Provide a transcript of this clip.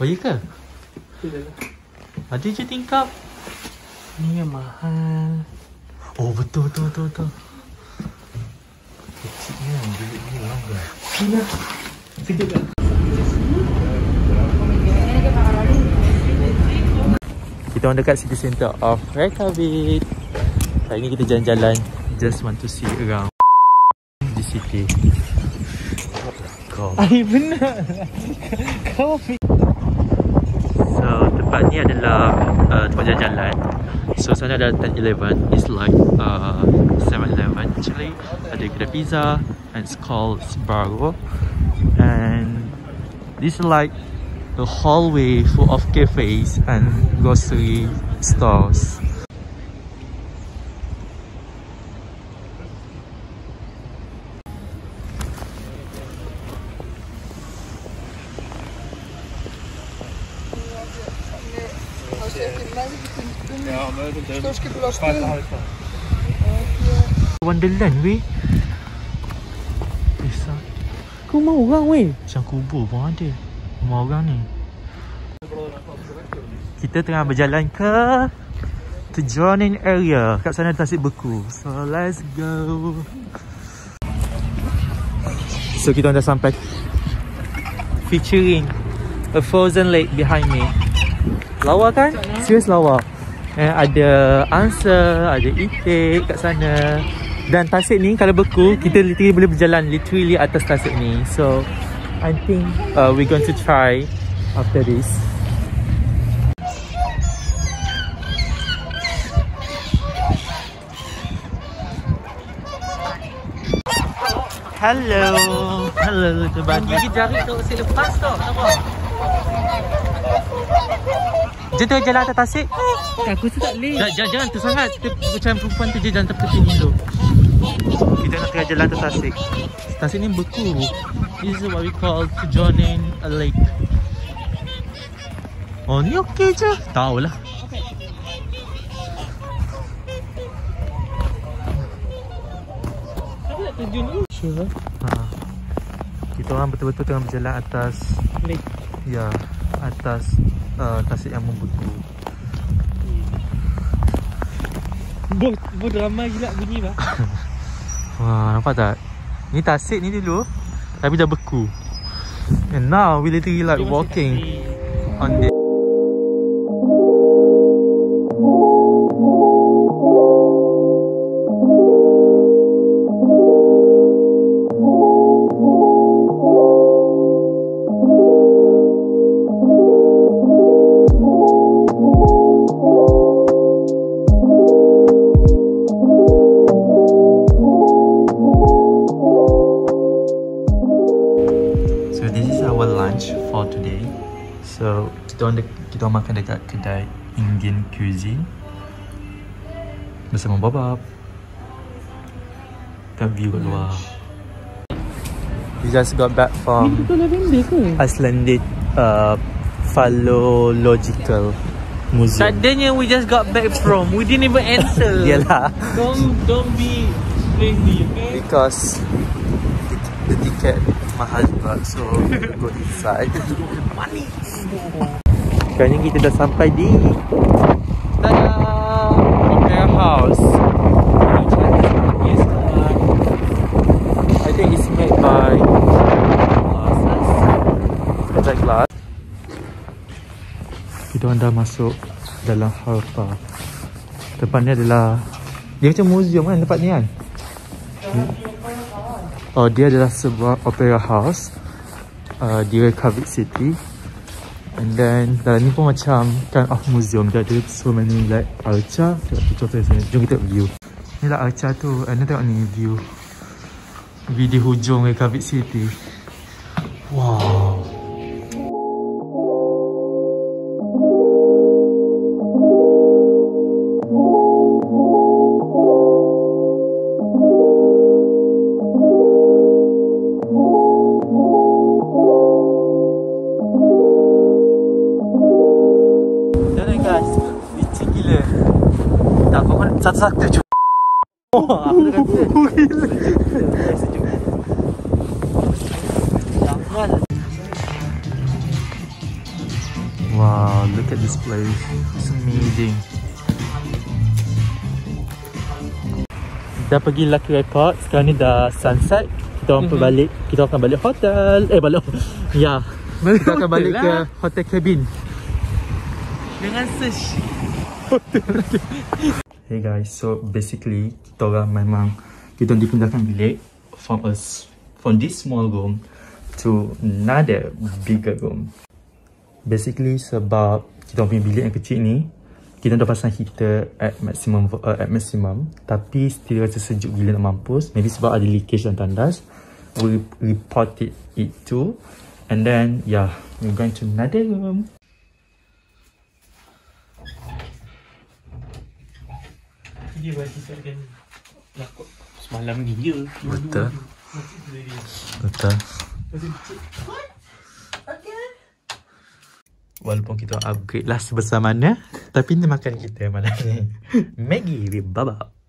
Oh iya ke? Ada je tingkap. Ni yang mahal. Oh betul. Kecilnya bilik ni langgar. Sini. Sekejap tak? Kita orang dekat city center of Reykjavik. Hari ni kita jalan-jalan. Just want to see around the city. Benar. Kau so tempat ni adalah tempat jalan-jalan. So sana ada 10-11. It's like 7-Eleven actually. Ada kedai pizza and it's called Sbarro. And this is like the hallway full of cafes and grocery stores. Wonderland weh. Kau mau orang weh. Macam kubur pun ada rumah orang ni. Kita tengah berjalan ke Strolling area. Kat sana tasik beku. So let's go. So kita dah sampai. Featuring a frozen lake behind me. Lawa kan? Serius lawa. Ada angsa, ada itik kat sana. Dan tasik ni kalau beku, kita literally boleh berjalan literally atas tasik ni. So I think we're going to try after this. Hello. Terbagi jari tu si lepas tu. Nampak? Jom tu jalan atas tasik. Aku tu tak boleh. Jangan tu sangat. Kita macam perempuan tu je jangan terketing dulu. Kita nak tengah jalan atas tasik. Tasik ni beku. This is what we call Strolling a lake. Oh ni okey je. Tahulah. Apa nak tujuan ni? Sure. Kita orang betul-betul tengah berjalan atas lake. Ya, atas tasik yang membeku. Drama gila bunyi lah. Wah, nampak tak? Ni tasik ni dulu tapi dah beku. And now we literally like walking on the for today. So kita makan dekat kedai Indian cuisine bersama babab. Kita view kat luar. We just got back from iceland-vlog museum. Tadanya we just got back from. We didn't even enter. Yalah. Don't be crazy, okay? Because the ticket mahal juga, so go inside. Money. Sekarang ni kita dah sampai di Opera House. I think it's made by glass. Kita dah masuk dalam harpa. Depan ni adalah, dia macam museum kan tempat ni kan. Oh, dia adalah sebuah opera house di Reykjavik City. And then dalam ni pun macam kind of museum. Dia ada so many like arca. Tengok contoh sini. Jom kita view. Ni lah arca tu. And then tengok ni view di hujung Reykjavik City. Wow. Satu-satu je. Wah, aku dah kata. Gila. Sejuk. Jangan. Wow, look at this place. It's amazing. Dah pergi Lucky Record. Sekarang ni dah sunset. Kita orang balik. Kita akan balik hotel. Balik. Ya. Kita akan balik ke hotel cabin. Dengan search. Hey guys, so basically kita orang memang kita dipindahkan bilik from this small room to another bigger room. Basically sebab kita punya bilik yang kecil ni, kita dah pasang heater at maximum, tapi still rasa sejuk gila nak mampus. Maybe sebab ada leakage dan tandas. We reported it too, and then yeah, we're going to another room. Dia bagi saya lakuk semalam ni dia. Betul. Betul. Walaupun kita upgrade lah sebesar mana, tapi ni makan kita malam ni Maggi with baba.